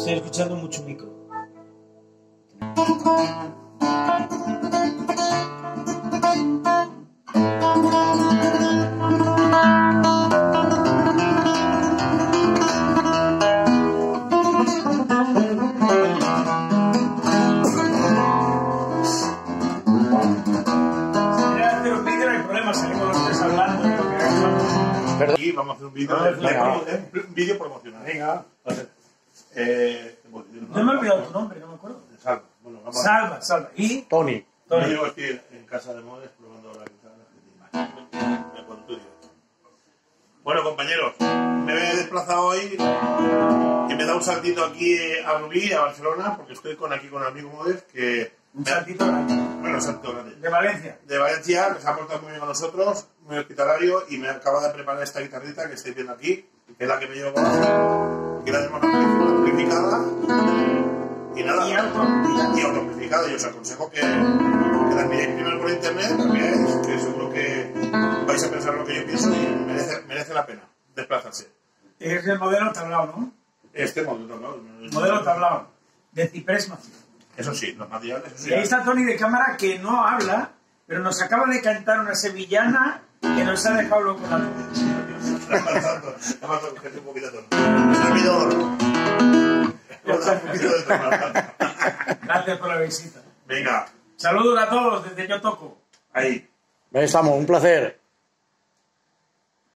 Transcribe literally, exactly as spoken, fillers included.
estoy escuchando mucho micro. Aquí vamos a hacer un vídeo de, de, un vídeo promocional. Venga. Eh, no me he olvidado tu nombre, no me acuerdo. Salva. Bueno, vamos Salva, a... Salva. ¿Y? Tony. Tony. Yo estoy en casa de Modes probando la guitarra. Bueno, compañeros, me he desplazado hoy y me da un saltito aquí a Rubí, a Barcelona, porque estoy con aquí con el amigo Modes que... Un saltito grande. Bueno, un saltito grande. ¿De Valencia? De Valencia, que se ha portado muy bien con nosotros, muy hospitalario, y me acaba de preparar esta guitarrita que estáis viendo aquí, que es la que me llevo con que la tenemos amplificada y nada, y autoamplificada. Y autoamplificada. Y os aconsejo que, que la enviéis primero por internet, la veáis, que seguro que vais a pensar lo que yo pienso y merece, merece la pena desplazarse. Es el modelo tablao, ¿no? Este modelo tablao. El modelo tablao, de ciprés macizo. Eso sí, los materiales. Eso sí, y ahí está Tony de cámara que no habla, pero nos acaba de cantar una sevillana que nos ha dejado loco la noche. La mato un poquito de tono. Servidor. Un poquito de tono. Gracias por la visita. Venga. Saludos a todos desde Yo Toco. Ahí. Ahí estamos, un placer.